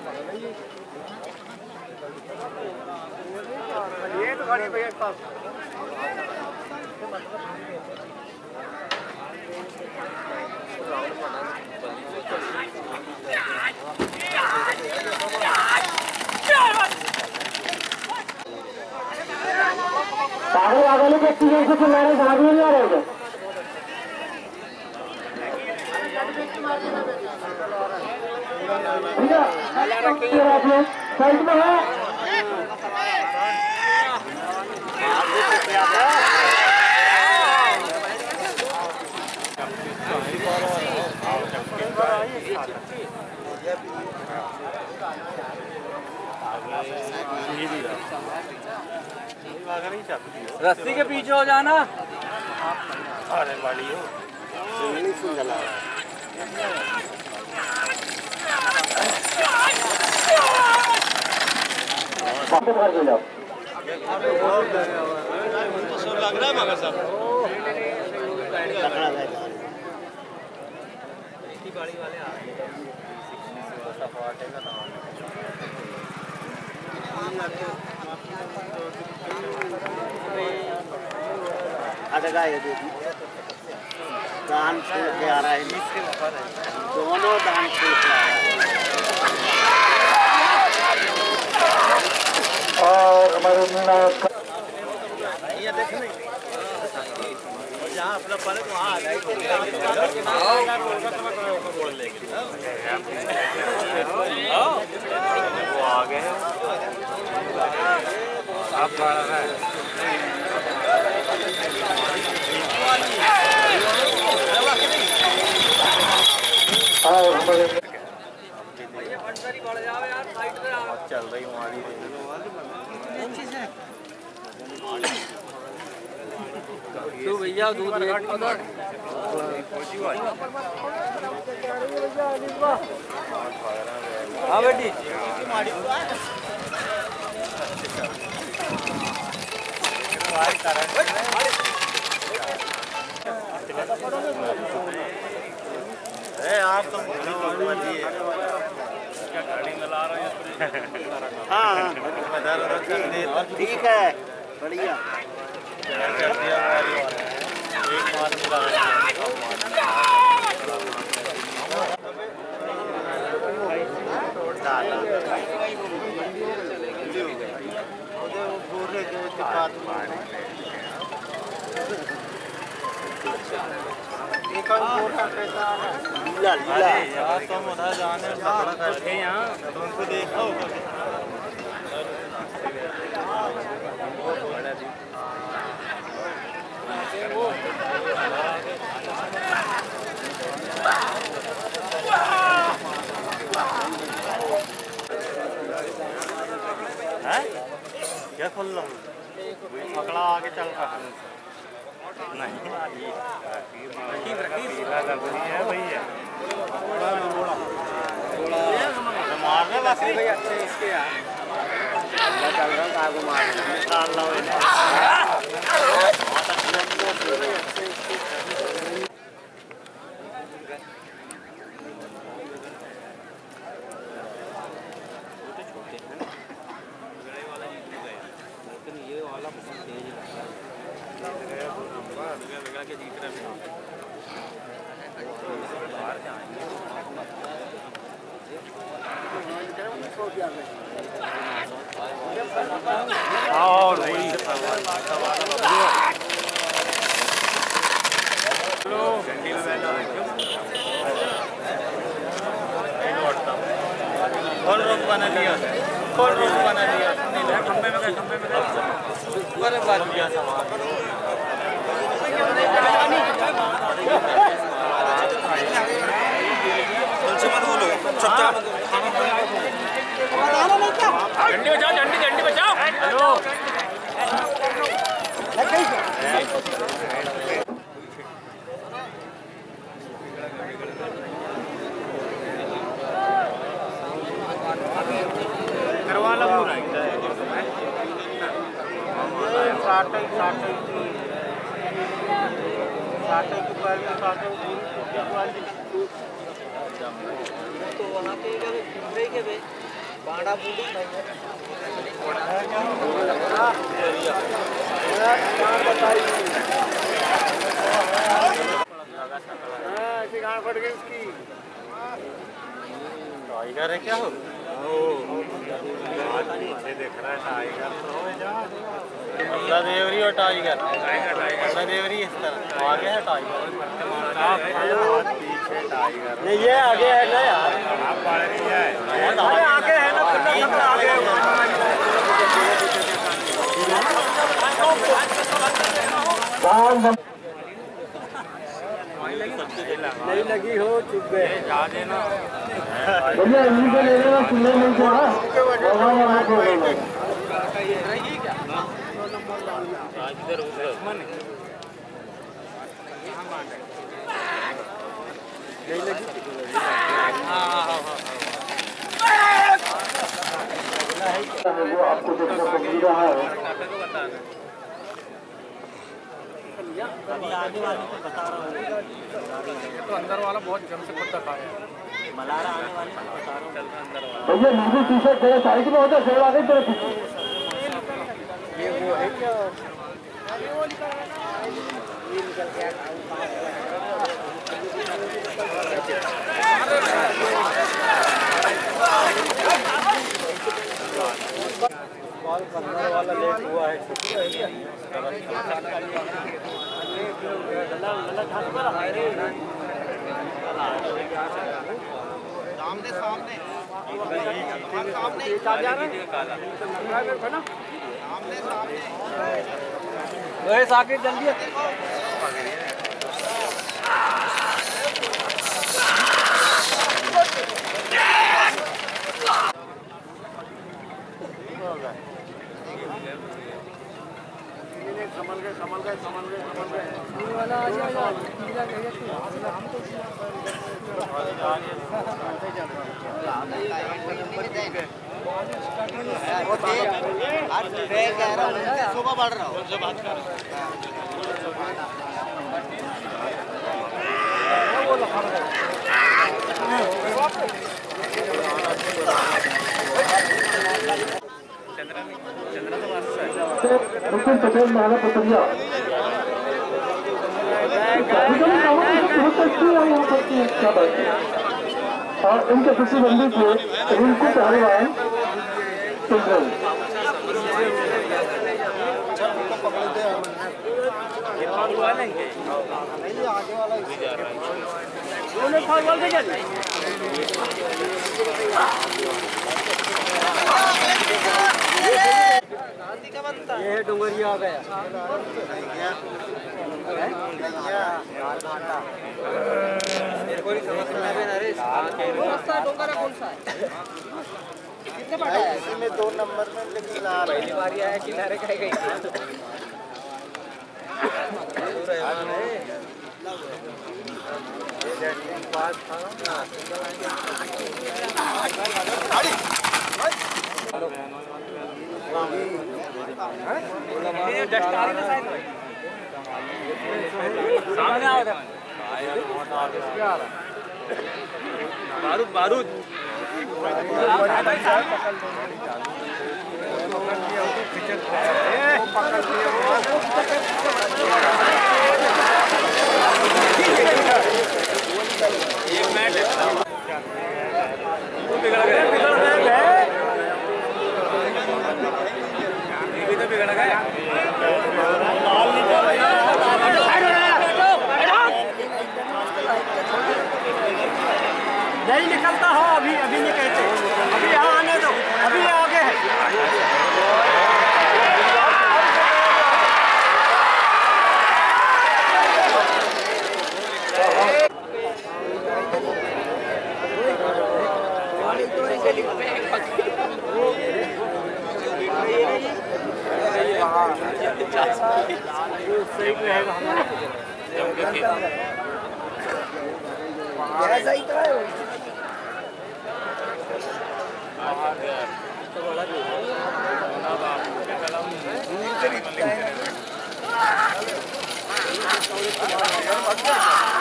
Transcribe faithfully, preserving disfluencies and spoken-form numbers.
ये तो गाड़ी भैया के पास पागल पागल के चीजें से तुम्हारे भाग नहीं आ रहे थे साइड में है रस्सी के पीछे हो जाना। अरे बड़ी हो लग रहा है मगर सब गाड़ी वाले आ रहे अटका ये देखिए दान छोड़ के आ रहा है दोनों दान छोड़ के आ रहा है और हमारे ये देख नहीं जहाँ अपना पलक वहाँ आ जाए बोल लेंगे वो आ गए हैं आप मारा है चल रही हमारी तो भैया दूध हाँ बेटी आप तो गाड़ी में ला रहे हैं हाँ ठीक है बढ़िया कर दिया एक मार मिला लीला लीला यार तुम उधर जाने पकड़ा करके यहाँ तुमको देखा होगा है क्या खोल लो पकड़ा आगे चल रहा है नहीं है भैया मारने लगे भैया इसके यार चल रहा कागो मार निकाल लो और वही घंटी में बैठा खोल रोक बना लिया खोल रोक बना लिया खंबे में खंबे में अरे बात किया झंडी बचाओ झंडी झंडी बचाओ हेलो करवा लो पूरा साठ साठ साठ के बाद साठ तो वहाँ पे बाड़ा बूढ़ी ऐसी गांड फट गई उसकी। टाइगर है क्या हो? देख रहा है टाइगर तो देवरी और टाइगर टाइगर देवरी इस तरह आगे है टाइगर पीछे टाइगर नहीं ये आगे है ना यार। आप बाड़े नहीं जाए अरे आगे है ना आगे नहीं लगी हो चुप गए जा देना भैया इन्हीं को ले लेना सुनने नहीं छोड़ा इधर उधर नहीं लगी वो आपको देखना पड़ रहा है। अभी आगे वाले को बता रहा हूँ तो अंदर वाला बहुत जम से खुद तक आया मलारा आने वाले को बता रहा हूँ। भैया नीचे टी शर्ट तेरे साइड में होता सेवा गई तेरे पीछे। ये वो है क्या बॉल करने वाला लेट हुआ है। सामने सामने सामने सामने साकिब जल्दी संभल गए संभल गए संभल गए संभल गए वाला आ जाएगा हम तो सुबह बढ़ रहा हूँ बात कर बिल्कुल पटेल महाना पतरिया बहुत अच्छी है यहाँ पर की इच्छा बात है और इनके प्रतिबंधी थे रिंकू पहलवान चिल्ड्रन ये डुंगरिया आ गया मेरे को नहीं समझ में आ रहा है डोंगरा कौन सा है कितने बड़ा है इसमें दो नंबर में लेकिन पहली बार आया है किनारे का गई पास था सामने आओ बारूद बारूद ये मैच बिगड़ गए बिगड़ गए तो बिगड़ गए नहीं निकलता हो अभी अभी नहीं कहते अभी यहाँ आने दो अभी आगे है है